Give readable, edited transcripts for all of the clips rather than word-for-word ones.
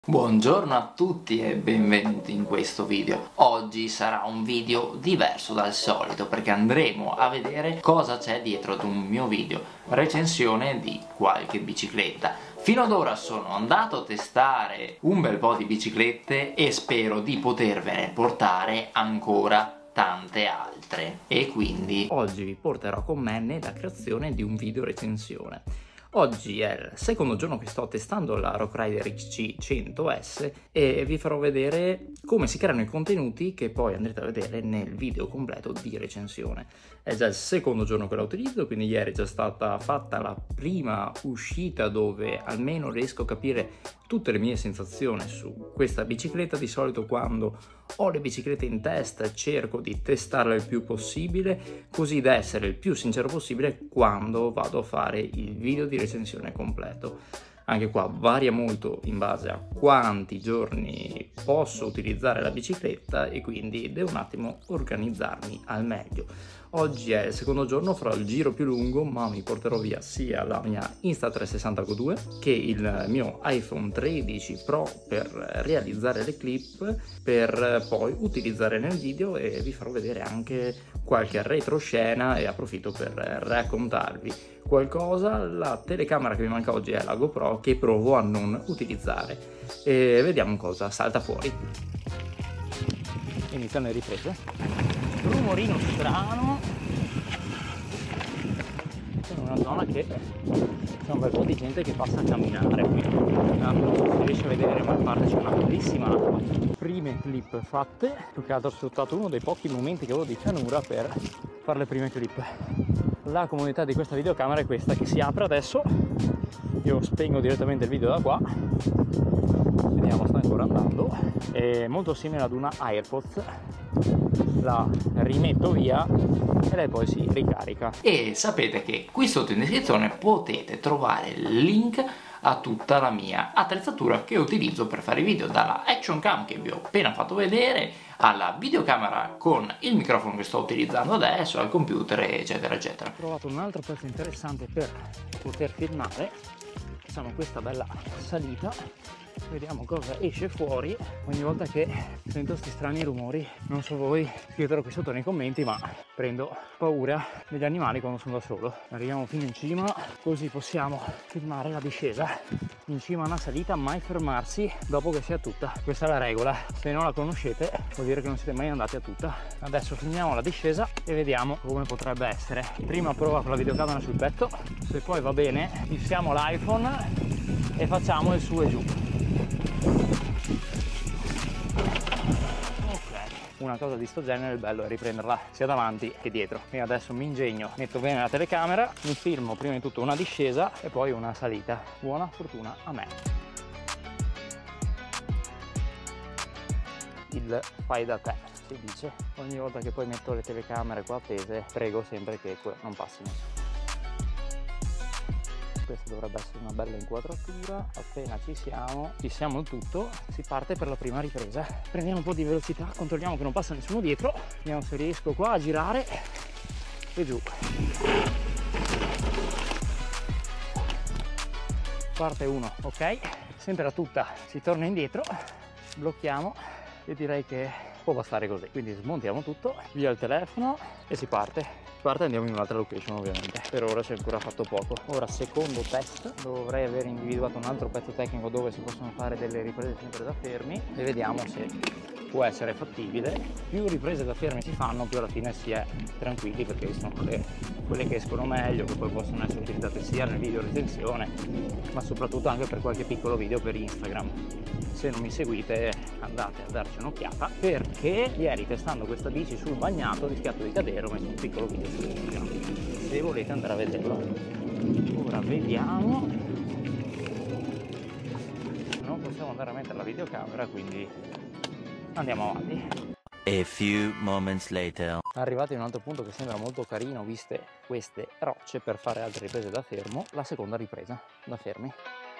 Buongiorno a tutti e benvenuti in questo video. Oggi sarà un video diverso dal solito perché andremo a vedere cosa c'è dietro ad un mio video recensione di qualche bicicletta. Fino ad ora sono andato a testare un bel po' di biciclette e spero di potervene portare ancora tante altre. E quindi oggi vi porterò con me nella creazione di un video recensione. Oggi è il secondo giorno che sto testando la Rock Rider XC100S e vi farò vedere come si creano i contenuti che poi andrete a vedere nel video completo di recensione. È già il secondo giorno che la utilizzo, quindi ieri è già stata fatta la prima uscita dove almeno riesco a capire tutte le mie sensazioni su questa bicicletta. Di solito quando ho le biciclette in testa cerco di testarle il più possibile, così da essere il più sincero possibile quando vado a fare il video di recensione completo. Anche qua varia molto in base a quanti giorni posso utilizzare la bicicletta e quindi devo un attimo organizzarmi al meglio. Oggi è il secondo giorno, farò il giro più lungo, ma mi porterò via sia la mia Insta360 Go2 che il mio iPhone 13 Pro per realizzare le clip, per poi utilizzare nel video, e vi farò vedere anche qualche retroscena e approfitto per raccontarvi qualcosa. La telecamera che mi manca oggi è la GoPro, che provo a non utilizzare, e vediamo cosa salta fuori. Iniziano le riprese. Rumorino strano in una zona che c'è un bel po' di gente che passa a camminare qui. Non si riesce a vedere, ma a parte c'è una bellissima acqua. Prime clip fatte, più che altro ho sfruttato uno dei pochi momenti che avevo di pianura per fare le prime clip. La comodità di questa videocamera è questa, che si apre adesso. Io spengo direttamente il video da qua, vediamo, sta ancora andando. È molto simile ad una AirPods, la rimetto via e lei poi si ricarica. E sapete che qui sotto in descrizione potete trovare il link a tutta la mia attrezzatura che utilizzo per fare i video, dalla action cam che vi ho appena fatto vedere alla videocamera con il microfono che sto utilizzando adesso, al computer, eccetera eccetera. Ho trovato un altro pezzo interessante per poter filmare, facciamo questa bella salita, vediamo cosa esce fuori. Ogni volta che sento questi strani rumori, non so voi, scrivetelo qui sotto nei commenti, ma prendo paura degli animali quando sono da solo. Arriviamo fino in cima, così possiamo filmare la discesa. In cima a una salita mai fermarsi dopo che sia tutta, questa è la regola. Se non la conoscete vuol dire che non siete mai andati a tutta. Adesso filmiamo la discesa e vediamo come potrebbe essere. Prima prova con la videocamera sul petto, se poi va bene fissiamo l'iPhone e facciamo il su e giù. Una cosa di sto genere, il bello è riprenderla sia davanti che dietro. Quindi adesso mi ingegno, metto bene la telecamera, mi filmo prima di tutto una discesa e poi una salita. Buona fortuna a me. Il fai da te, si dice. Ogni volta che poi metto le telecamere qua appese, prego sempre che non passino. Questa dovrebbe essere una bella inquadratura. Appena ci siamo il tutto, si parte per la prima ripresa. Prendiamo un po' di velocità, controlliamo che non passa nessuno dietro, vediamo se riesco qua a girare e giù. Parte 1, ok, sempre a tutta si torna indietro, blocchiamo e direi che può bastare così. Quindi smontiamo tutto, via il telefono e si parte. Andiamo in un'altra location ovviamente. Per ora c'è ancora fatto poco. Ora secondo test, dovrei aver individuato un altro pezzo tecnico dove si possono fare delle riprese sempre da fermi e vediamo se può essere fattibile. Più riprese da fermi si fanno, più alla fine si è tranquilli, perché sono quelle che escono meglio, che poi possono essere utilizzate sia nel video recensione ma soprattutto anche per qualche piccolo video per Instagram. Se non mi seguite andate a darci un'occhiata, perché ieri testando questa bici sul bagnato ho rischiato di cadere, ho messo un piccolo video su Instagram, se volete andare a vederlo. Ora vediamo, non possiamo andare a mettere la videocamera, quindi andiamo avanti. A few moments later. Arrivati in un altro punto che sembra molto carino, viste queste rocce, per fare altre riprese da fermo, la seconda ripresa da fermi.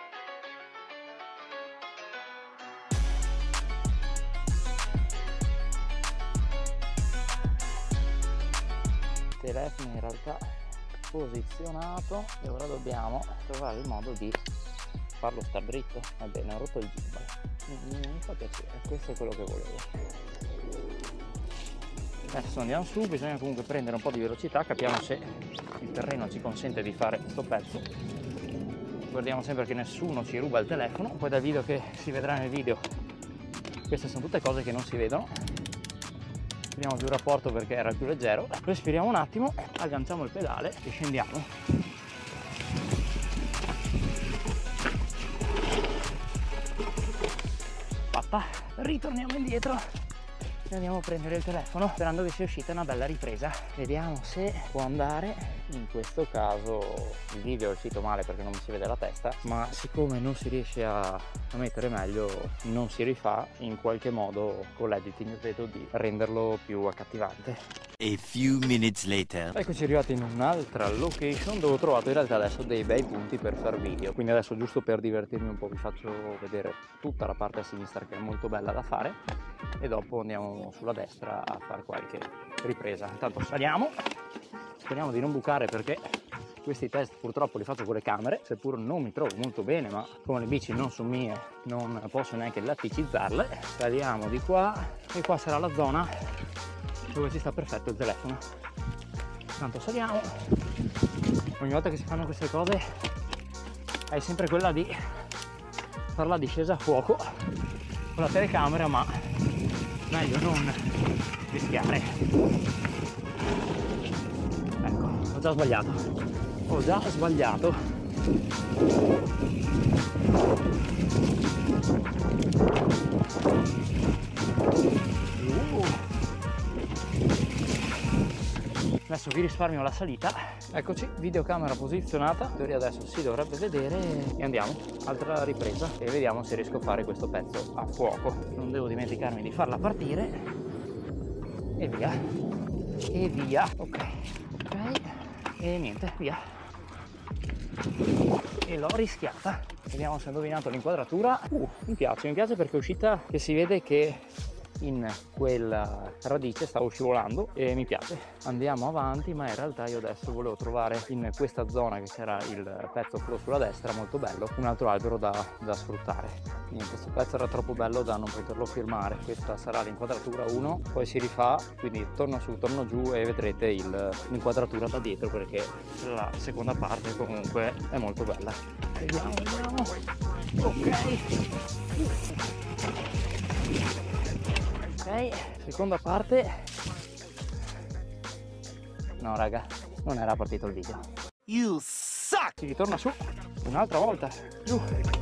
Telefono in realtà posizionato e ora dobbiamo trovare il modo di farlo star dritto. Ebbene, ho rotto il gimbal. Mi fa piacere, questo è quello che volevo. Adesso andiamo su, bisogna comunque prendere un po' di velocità, capiamo se il terreno ci consente di fare questo pezzo. Guardiamo sempre che nessuno ci ruba il telefono, poi dal video che si vedrà nel video queste sono tutte cose che non si vedono. Tiriamo più rapporto perché era il più leggero, respiriamo un attimo, agganciamo il pedale e scendiamo. Fatta, ritorniamo indietro e andiamo a prendere il telefono sperando che sia uscita una bella ripresa. Vediamo se può andare. In questo caso il video è uscito male perché non mi si vede la testa, ma siccome non si riesce a mettere meglio non si rifà, in qualche modo con l'editing vedo di renderlo più accattivante. A few minutes later. Eccoci arrivati in un'altra location dove ho trovato in realtà adesso dei bei punti per far video, quindi adesso giusto per divertirmi un po' vi faccio vedere tutta la parte a sinistra che è molto bella da fare e dopo andiamo sulla destra a fare qualche ripresa. Intanto saliamo, speriamo di non bucare perché questi test purtroppo li faccio con le camere, seppur non mi trovo molto bene, ma come le bici non sono mie non posso neanche laticizzarle. Saliamo di qua e qua sarà la zona dove ci sta perfetto il telefono. Tanto saliamo, ogni volta che si fanno queste cose è sempre quella di fare la discesa a fuoco con la telecamera, ma meglio non rischiare. Ecco, ho già sbagliato. Adesso vi risparmio la salita. Eccoci, videocamera posizionata, in teoria adesso si dovrebbe vedere e andiamo, altra ripresa e vediamo se riesco a fare questo pezzo a fuoco. Non devo dimenticarmi di farla partire e via, ok, e niente, via, e l'ho rischiata. Vediamo se ho indovinato l'inquadratura. Mi piace perché è uscita che si vede che in quella radice stavo scivolando e mi piace. Andiamo avanti, ma in realtà io adesso volevo trovare in questa zona che c'era il pezzo quello sulla destra molto bello, un altro albero da sfruttare. Quindi questo pezzo era troppo bello da non poterlo filmare. Questa sarà l'inquadratura 1, poi si rifà, quindi torno su, torno giù e vedrete l'inquadratura da dietro perché la seconda parte comunque è molto bella. Vediamo. Ok, seconda parte. No raga, non era partito il video. You suck! Si ritorna su un'altra volta, giù.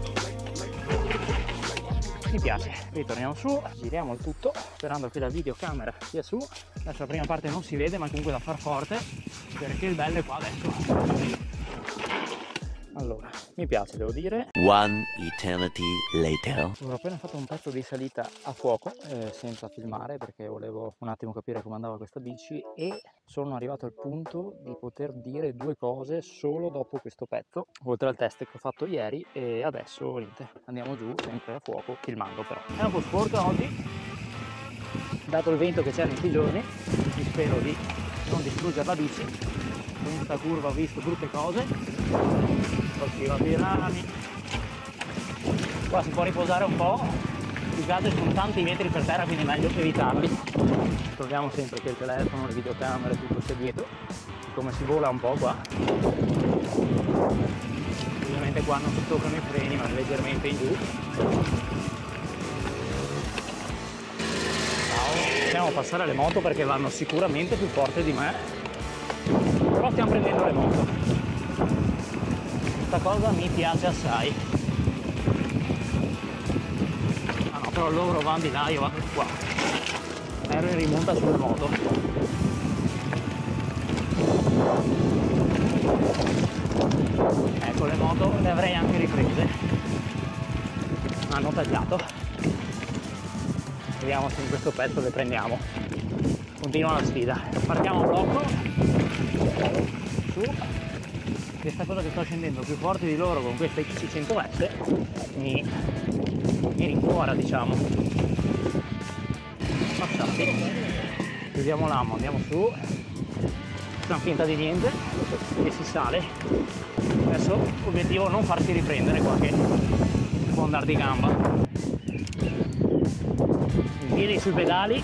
Mi piace, ritorniamo su, giriamo il tutto sperando che la videocamera sia su. Adesso la prima parte non si vede, ma comunque da far forte perché il bello è qua adesso. Allora, mi piace, devo dire. One eternity later. Ho appena fatto un pezzo di salita a fuoco senza filmare perché volevo un attimo capire come andava questa bici e sono arrivato al punto di poter dire due cose solo dopo questo pezzo, oltre al test che ho fatto ieri, e adesso niente, andiamo giù sempre a fuoco filmando. Però è un po' sporca oggi dato il vento che c'è in questi giorni, mi spero di non distruggere la bici. In questa curva ho visto brutte cose, coltivato i rami, qua si può riposare un po', più che altro sono tanti metri per terra quindi è meglio evitarli. Troviamo sempre che il telefono, le videocamere, tutto sia dietro, come si vola un po' qua. Ovviamente qua non si toccano i freni ma leggermente in giù. Possiamo passare le moto perché vanno sicuramente più forte di me, però stiamo prendendo le moto. Questa cosa mi piace assai. Ah no, però loro vanno di là, io vado qua. Ero in rimonta sulle moto. Ecco, le moto le avrei anche riprese. Hanno tagliato. Vediamo se in questo pezzo le prendiamo. Continua la sfida. Partiamo a blocco. Su. Questa cosa che sto scendendo più forte di loro con questa XC100S mi rincuora, diciamo. Passati. Chiudiamo l'amo, andiamo su. Facciamo finta di niente e si sale. Adesso obiettivo non farsi riprendere qua che può andare di gamba. piedi sui pedali.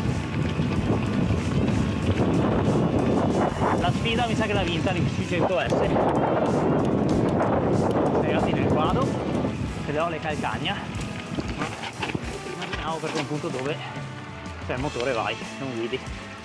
La sfida mi sa che l'ha vinta l'X600S. Siamo arrivati nel quadro, vedevo le calcagna, ma immaginavo perché è un punto dove c'è il motore, vai, non guidi.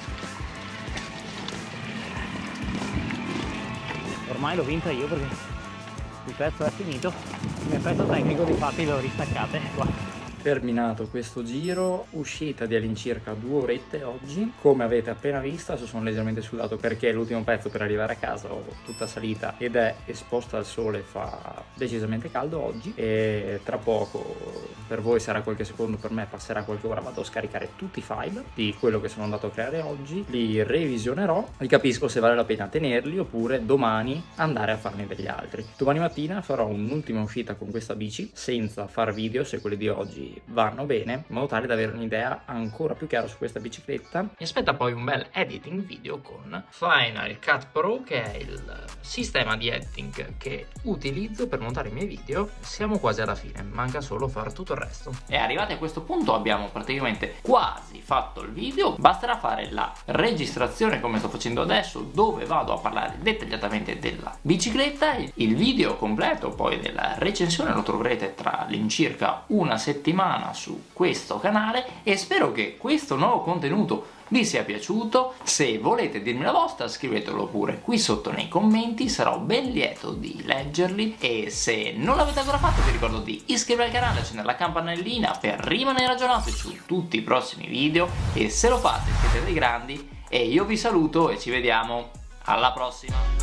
Ormai l'ho vinta io perché il pezzo è finito, il mio pezzo tecnico di fatti l'ho ristaccate qua. Terminato questo giro, uscita di all'incirca 2 orette oggi. Come avete appena visto, sono leggermente sudato perché l'ultimo pezzo per arrivare a casa ho tutta salita ed è esposta al sole, fa decisamente caldo oggi e tra poco, per voi sarà qualche secondo, per me passerà qualche ora, vado a scaricare tutti i file di quello che sono andato a creare oggi, li revisionerò e capisco se vale la pena tenerli oppure domani andare a farne degli altri. Domani mattina farò un'ultima uscita con questa bici senza far video se quelli di oggi vanno bene, in modo tale da avere un'idea ancora più chiara su questa bicicletta. Mi aspetta poi un bel editing video con Final Cut Pro, che è il sistema di editing che utilizzo per montare i miei video. Siamo quasi alla fine, manca solo fare tutto il resto. E arrivati a questo punto abbiamo praticamente quasi fatto il video, basterà fare la registrazione come sto facendo adesso, dove vado a parlare dettagliatamente della bicicletta. Il video completo poi della recensione lo troverete tra all'incirca una settimana su questo canale e spero che questo nuovo contenuto vi sia piaciuto. Se volete dirmi la vostra scrivetelo pure qui sotto nei commenti, sarò ben lieto di leggerli e se non l'avete ancora fatto vi ricordo di iscrivervi al canale e accendere la campanellina per rimanere aggiornati su tutti i prossimi video e se lo fate siete dei grandi e io vi saluto e ci vediamo alla prossima.